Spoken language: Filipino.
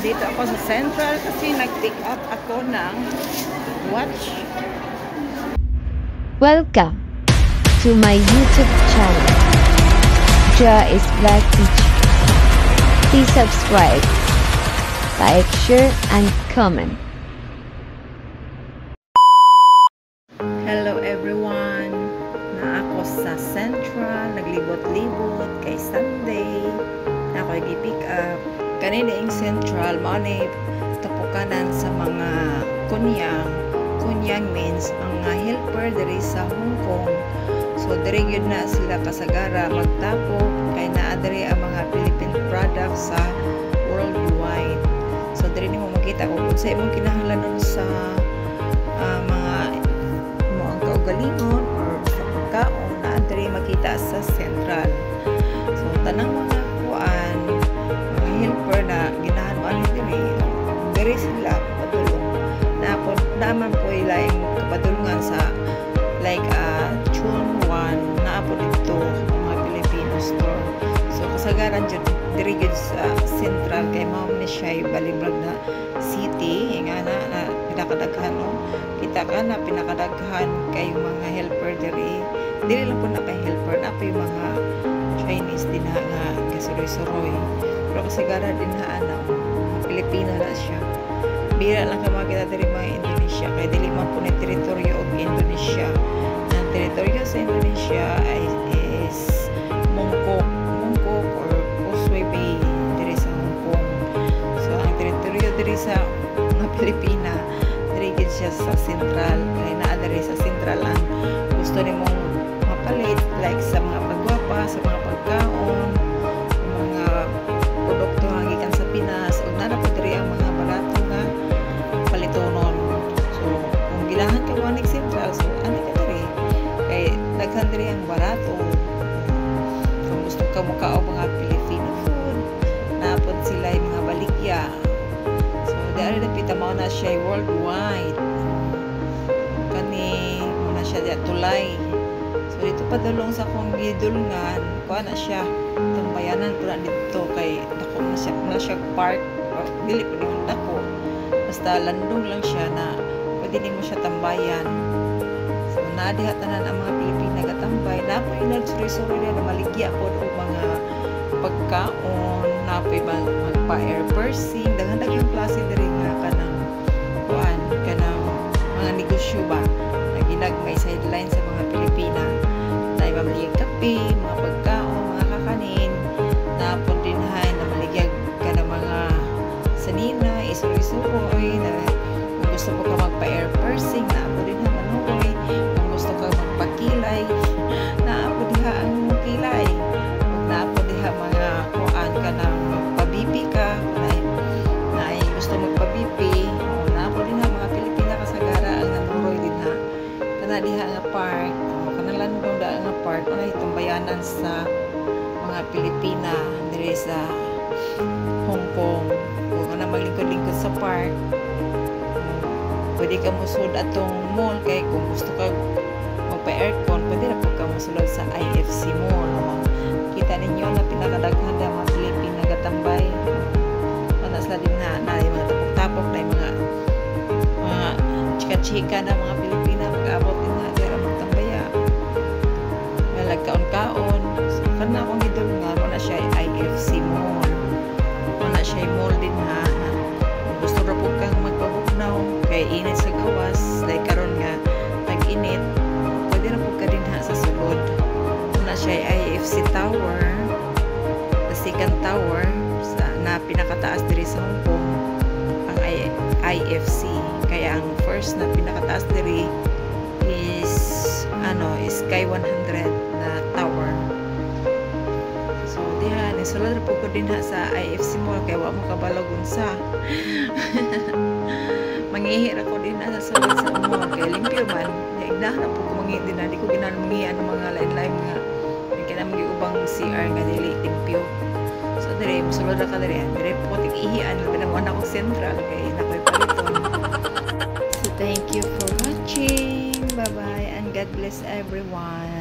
Nandito ako sa Central kasi nag-pick up ako ng watch. Welcome to my YouTube channel. Ja is Black Teacher. Please subscribe, like, share, and comment. Hello everyone! Na ako sa Central, naglibot-libot kay Sunday. Na ako i-pick up. Kanina yung Central, maunay tapukanan sa mga kunyang. Kunyang means mga helper diri sa Hong Kong. So diri yun na sila kasagara magtapok kay naa diri ang mga Philippine products sa worldwide. So diri nimo makita kung sa imong kinahanglanon sa mga ang kaugalingon or sa pagkaon na diri makita sa Central. So tanang mga kuan, mga helper na ginahan diri sila padulong. Naman po ilang kapadulungan sa like Chun 1 na po dito mga Filipino store. So kasagaran dyan diri gyud sa Central kay mao ni siya balimbag na city nga na pinakadaghan no. Kita ka na pinakadaghan kay mga helper diri lang po na kay helper na po yung mga Chinese din nga gasuroy-suroy. Pero kasagaran din na Pilipino na siya. Bira lang ka makita diri mga Indonesia kay dili man po ni teritoryo og Indonesia. Ang teritoryo sa Indonesia is Mongkok or Causeway Bay diri sa Hong Kong. So ang teritoryo diri sa mga Pilipina diri gid siya sa Central kay naa diri sa Central ang gusto nimong mapalit like sa mga pagwapa, sa mga pagkaon, mga produkto nga gikan sa Pinas ug nara po diri ang mga barato nga palitonon. So kung gilahan ka manig Central, so ano ka diri kay daghan diri ang barato. Kung gusto ka mo kao mga Filipino food, napod sila yung mga baligya. So dahil napita mo na siya worldwide. Kani muna siya diya tulay. So dito padulong sa kong gidulngan, kuha na siya tambayanan ko na dito kay dako na siya park. Dili po yung dako. Basta landong lang siya na pwede din mo siya tambayan. So nadihatanan ang mga Pilipina gatambay. Napo yung nagsuri-suri na maligya po o mga pagkaon, napo yung magpa-air pursing, daghang klase diri nga kanang kuan, kanang mga negosyo ba na ginagmay sideline sa mga Pilipina. Na ibamaligyan kape, mga pagkaon, mga kakanin, napo din na maligyan ka ng mga sanina, isuroy-suroy, na kung gusto mo ka magpa-air pursing, napo din na manukoy, kung gusto ka magpakilay, napo diha ang kilay, napo diha mga kuan ka na magpabibi ka, na gusto magpabibi, napo din ha mga Pilipina kasagara ang nanuroy din ha, kana diha nga park, kanalandong da nga park, unay tambayanan sa mga Pilipina diri sa Hong Kong. Kung na maglingkod-lingkod sa park, pwede ka musud atong mall kay kung gusto ka magpa-aircon, pwede na po ka musulod sa IFC Mall. Kita ninyo na pinakadaghan na mga Pilipina gatambay. Ano sila din na yung mga tapok-tapok na yung mga chika-chika na mga Pilipina mag-abot din na dira magtambaya. Nalagkaon-kaon. So, kana akong idol nga mo na siya IFC Mall. Na siya mall din ha na gusto ra po kang magpabuknaw kay init sa gawas like karon nga tag-init, pwede na po ka din ha sa sulod. Na siya IFC Tower, the second tower na pinakataas diri sa Hong Kong ang IFC, kaya ang first na pinakataas diri is Sky 100 na tower. Diha, nisulad po ko din ha sa IFC Mall kaya wa mo kabalog unsa. Mangihir ako din na sa sulod sa mall kaya limpyo man. Naigdahan po ko mangihir din na. Di ko ginanungihan ng mga lain-lain nga. May kinamagi ubang CR nga dili limpyo. So dire, musulod ka dire. Dire po tig-ihian. Binamuan ako Central kaya nakoy paliton. So thank you for watching. Bye-bye and God bless everyone.